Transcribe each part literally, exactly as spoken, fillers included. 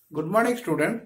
Good morning, student.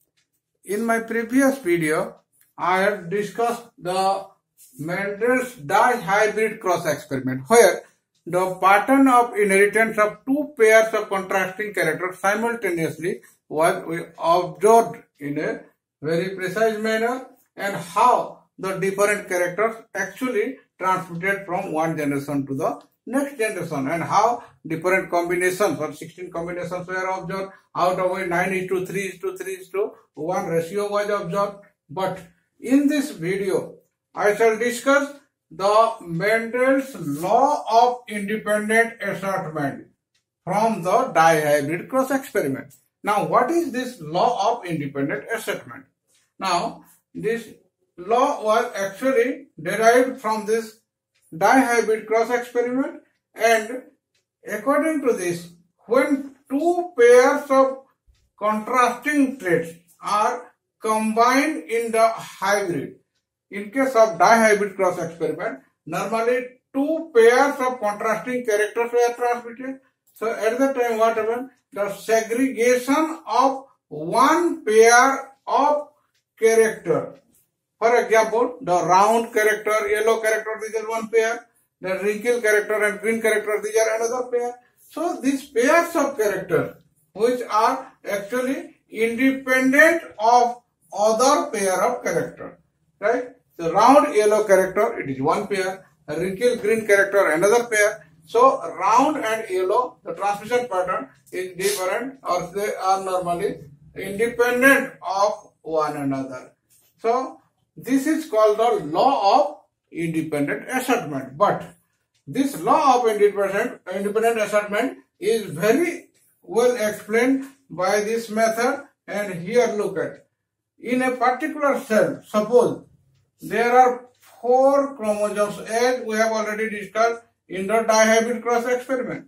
In my previous video, I had discussed the Mendel's dihybrid cross experiment, where the pattern of inheritance of two pairs of contrasting characters simultaneously was observed in a very precise manner, and how the different characters actually transmitted from one generation to the next generation, and how different combinations or sixteen combinations were observed, out of which nine is to three is to three is to one ratio was observed. But in this video, I shall discuss the Mendel's law of independent assortment from the dihybrid cross experiment. Now, what is this law of independent assortment? Now, this law was actually derived from this dihybrid cross experiment, and according to this, when two pairs of contrasting traits are combined in the hybrid, in case of dihybrid cross experiment, normally two pairs of contrasting characters were transmitted. So at the time what happened? The segregation of one pair of character. For example, the round character, yellow character, these are one pair. The wrinkle character and green character, these are another pair. So these pairs of characters, which are actually independent of other pair of character, right? The round yellow character, it is one pair. A wrinkle green character, another pair. So round and yellow, the transmission pattern is different, or they are normally independent of one another. So this is called the law of independent assortment. But this law of independent, independent assortment is very well explained by this method. And here look at, in a particular cell, suppose there are four chromosomes, as we have already discussed in the dihybrid cross experiment.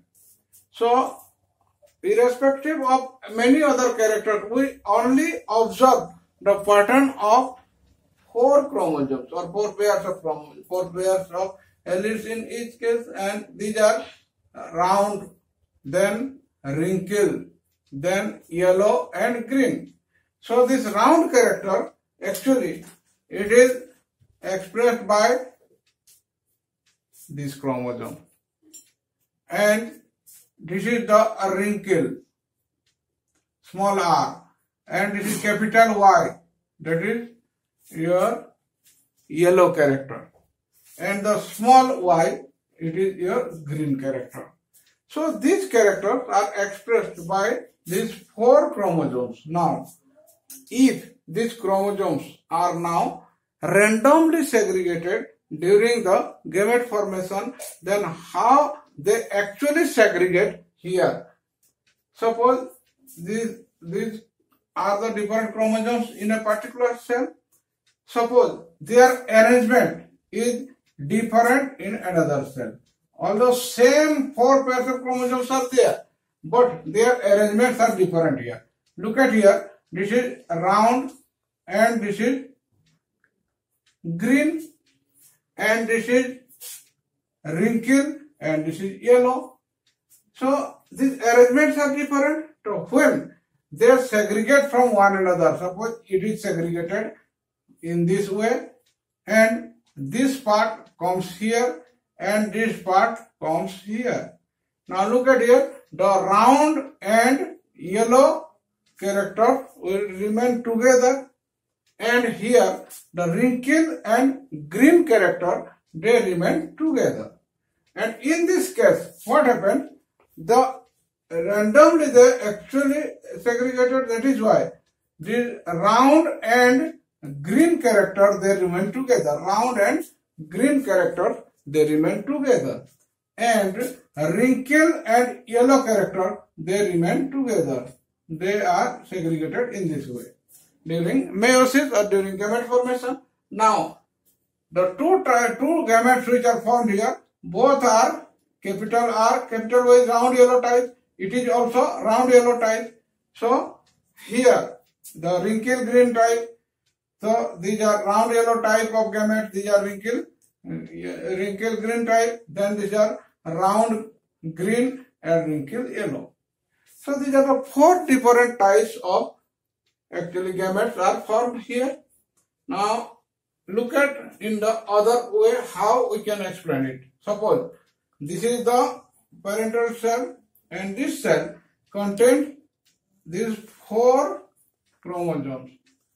So irrespective of many other characters, we only observe the pattern of four chromosomes or four pairs of chromosomes, four pairs of alleles in each case, and these are round, then wrinkle, then yellow and green. So this round character, actually it is expressed by this chromosome, and this is the wrinkle, small r, and this is capital Y, that is your yellow character, and the small y, it is your green character. So these characters are expressed by these four chromosomes. Now, if these chromosomes are now randomly segregated during the gamete formation, then how they actually segregate here? Suppose these, these are the different chromosomes in a particular cell. Suppose their arrangement is different in another cell. Although same four pairs of chromosomes are there, but their arrangements are different here. Look at here, this is round, and this is green, and this is wrinkle, and this is yellow. So these arrangements are different. So when they segregate from one another, suppose it is segregated in this way, and this part comes here and this part comes here. Now look at here, the round and yellow character will remain together, and here the wrinkle and green character, they remain together. And in this case, what happened? The randomly they actually segregated, that is why the round and green character, they remain together. Round and green character, they remain together. And wrinkle and yellow character, they remain together. They are segregated in this way during meiosis or during gamete formation. Now, the two, two gametes which are found here, both are capital R, capital Y is round yellow type. It is also round yellow type. So, here, the wrinkle green type. So these are round yellow type of gametes, these are wrinkle, wrinkle green type, then these are round green and wrinkle yellow. So these are the four different types of actually gametes are formed here. Now look at in the other way how we can explain it. Suppose this is the parental cell and this cell contains these four chromosomes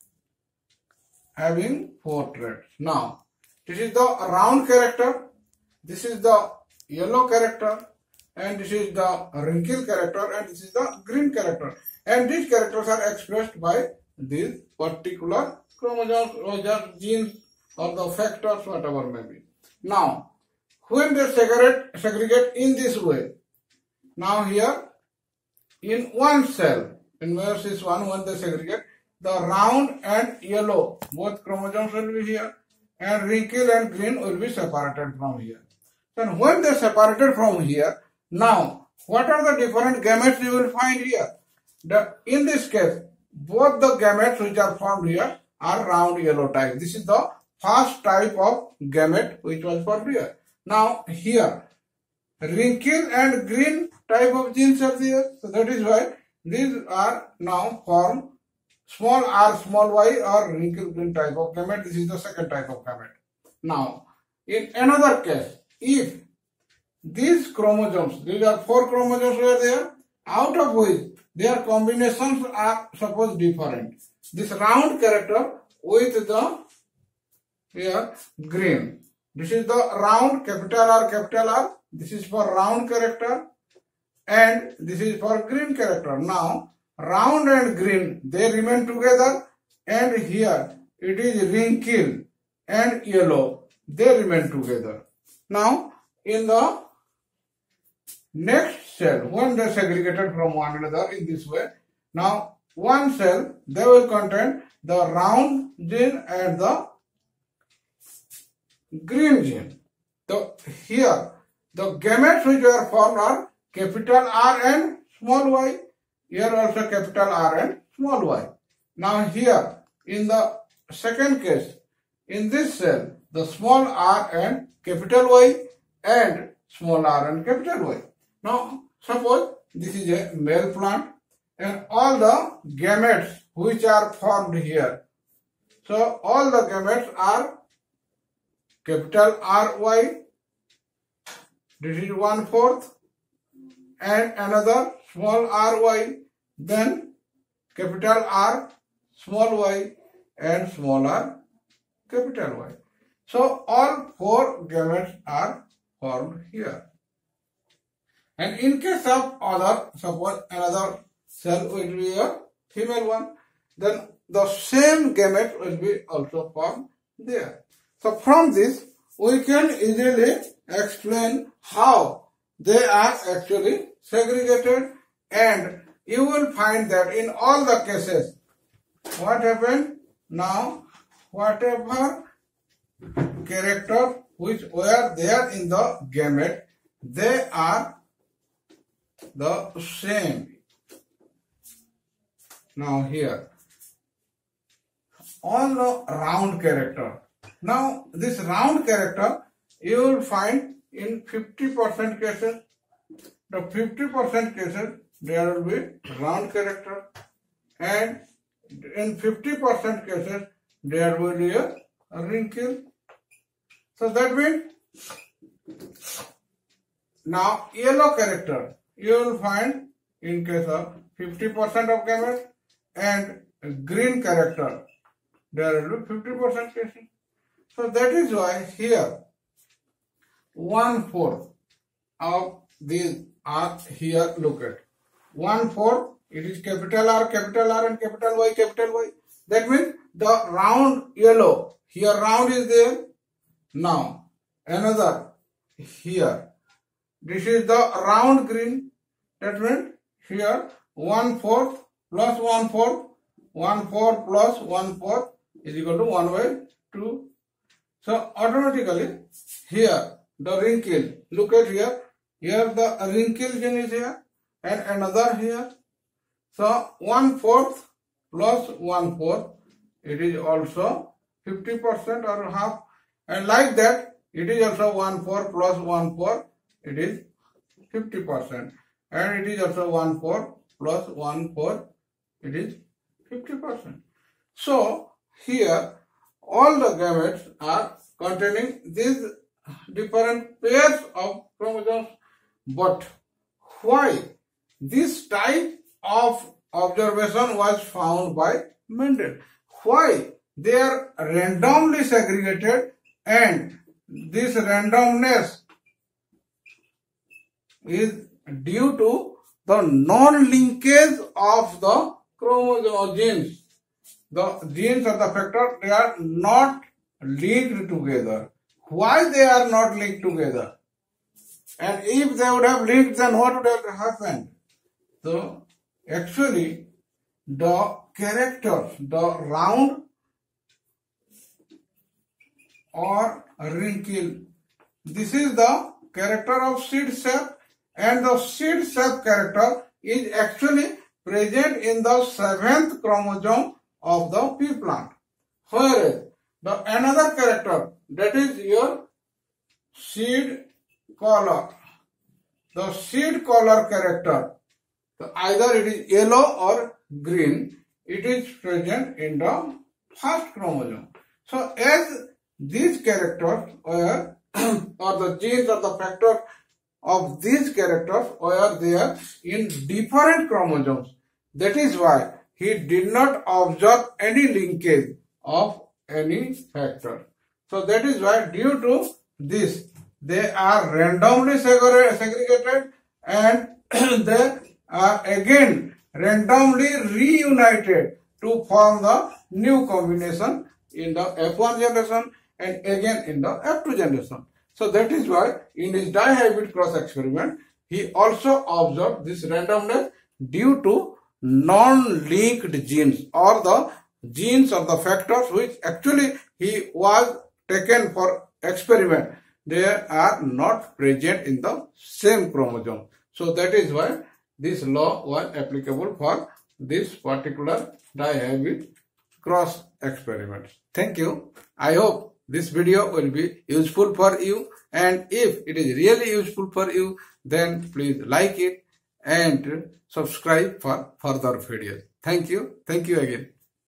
having four threads. Now this is the round character, this is the yellow character, and this is the wrinkle character, and this is the green character. And these characters are expressed by these particular chromosomes or just genes or the factors, whatever may be. Now, when they segregate, segregate in this way, now here in one cell, in meiosis one, when they segregate, the round and yellow, both chromosomes will be here, and wrinkle and green will be separated from here. Then when they separated from here, now what are the different gametes you will find here? The, in this case, both the gametes which are formed here are round yellow type. This is the first type of gamete which was formed here. Now here, wrinkle and green type of genes are there. So that is why these are now formed small r small y or wrinkle green type of gamete. This is the second type of gamete. Now in another case, if these chromosomes, these are four chromosomes were there, out of which their combinations are suppose different. This round character with the here green. This is the round capital R capital R. This is for round character and this is for green character. Now round and green they remain together, and here it is wrinkle and yellow they remain together. Now in the next cell, when they segregated from one another in this way, now one cell they will contain the round gene and the green gene. So here the gametes which are formed are capital R and small y. Here also capital R and small y. Now here in the second case, in this cell, the small r and capital Y and small r and capital Y. Now suppose this is a male plant and all the gametes which are formed here. So all the gametes are capital R Y, this is one fourth, and another small r y, then capital R, small y, and small r, capital Y. So all four gametes are formed here. And in case of other, suppose another cell will be a female one, then the same gamete will be also formed there. So from this, we can easily explain how they are actually segregated, and you will find that in all the cases, what happened? Now, whatever character which were there in the gamete, they are the same. Now here, on the round character. Now this round character you will find in fifty percent cases, the fifty percent cases there will be round character, and in fifty percent cases there will be a wrinkle. So that means now yellow character you will find in case of fifty percent of gametes, and green character there will be fifty percent cases. So that is why here one fourth of these are here. Look at one fourth, it is capital R, capital R, and capital Y, capital Y. That means the round yellow, here round is there. Now another here, this is the round green. That means here one fourth plus one fourth, one fourth plus one fourth is equal to one by two. So automatically here the wrinkle, look at here, here the wrinkle gene is here and another here. So one fourth plus one fourth, it is also fifty percent or half, and like that it is also one fourth plus one fourth, it is fifty percent, and it is also one fourth plus one four, it is fifty percent. So here all the gametes are containing these different pairs of chromosomes. But why this type of observation was found by Mendel? Why they are randomly segregated, and this randomness is due to the non-linkage of the chromosome genes. The genes or the factor, they are not linked together. Why they are not linked together? And if they would have linked, then what would have happened? So actually the characters, the round or wrinkle, this is the character of seed shape, and the seed shape character is actually present in the seventh chromosome of the pea plant. Whereas the another character, that is your seed color, the seed color character, so either it is yellow or green, it is present in the first chromosome. So as these characters were or the genes or the factors of these characters were there in different chromosomes, that is why he did not observe any linkage of any factor. So that is why due to this they are randomly segregated, and they are again randomly reunited to form the new combination in the F one generation and again in the F two generation. So that is why in his dihybrid cross experiment he also observed this randomness due to non-linked genes, or the genes or the factors which actually he was taken for experiment, they are not present in the same chromosome. So that is why this law was applicable for this particular dihybrid cross experiment. Thank you. I hope this video will be useful for you, and if it is really useful for you, then please like it and subscribe for further videos. Thank you. Thank you again.